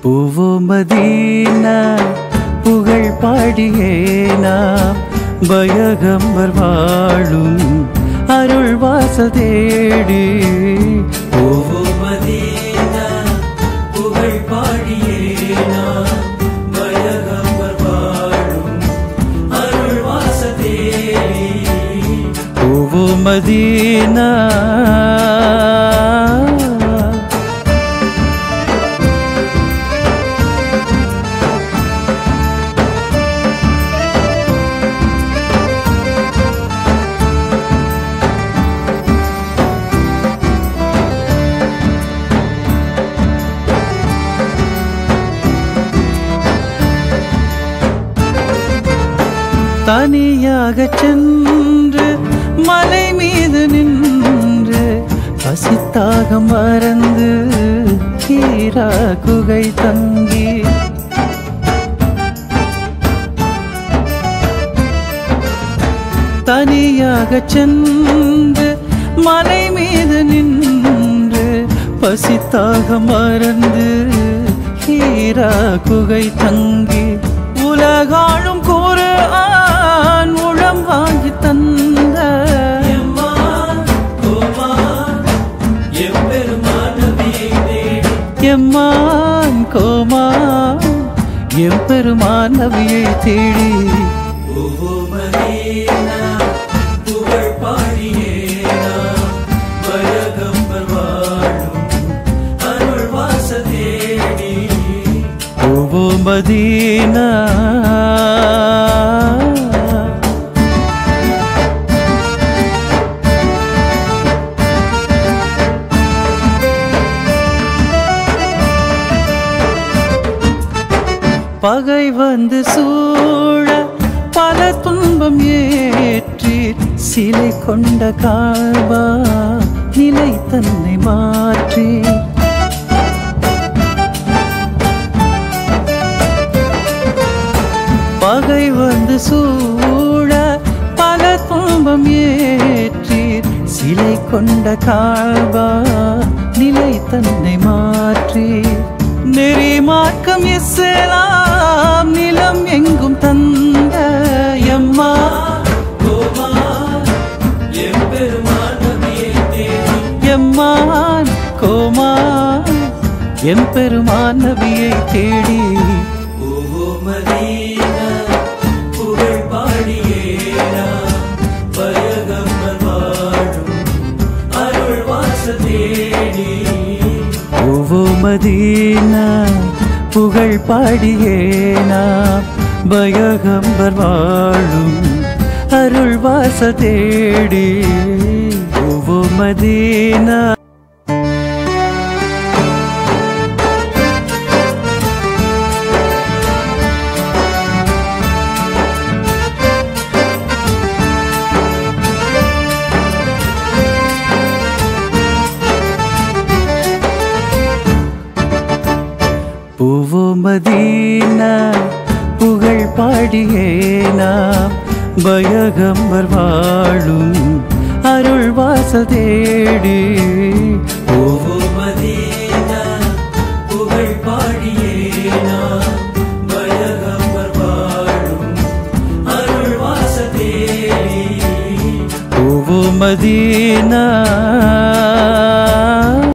பூவோ Medina புகழ் பாடியே நாம் பயகம்பர் வாழும் அருள் வாச தேடி. பூவோ மதீனா புகழ் பாடியே நாம் பயகம்பர் வாழும் அருள் வாச தேடி. பூவோ மதீனா தனியாக சென்று மலை மீது நின்று பசித்தாக மறந்து ஹீரா குகை தங்கி. தனியாக சென்று மலை மீது நின்று பசித்தாக மறந்து ஹீரா குகை தங்கி. உலகாளும் குர்ஆன் உளம் வாங்கி தந்த எம்மான் கோமான் எம்பெருமான் நபியை தேடி. பூவோ மதீனா புகழ் பாடியே நாம் பயகம்பர் வாழும் அருள் வாச தேடி. பூவோ மதீனா பகை வந்து சூழ பல துன்பம் ஏற்றி சிலை கொண்ட காபா நிலை தன்னை மாற்றி. பகை வந்து சூழ பல துன்பம் ஏற்றி சிலை கொண்ட காபா நிலை தன்னை மாற்றி. நெறி மார்க்கம் இஸ்லாம் நிலம் எங்கும் தந்த எம்மான் கோமான் எம்பெருமான் நபியை தேடி. பூவோ மதீனா புகழ் பாடியே நாம் பயகம்பர் வாழும் அருள் வாச தேடி. பூவோ மதீனா புகழ் பாடியே நாம் பயகம்பர் வாழும் அருள் வாச தேடி. பூவோ மதீனா பூவோ மதீனா புகழ் பாடியே நாம் பயகம்பர் வாழும் அருள் வாச தேடி. பூவோ மதீனா புகழ் பாடியே நாம் பயகம்பர் வாழும் அருள் வாச தேடி. பூவோ மதீனா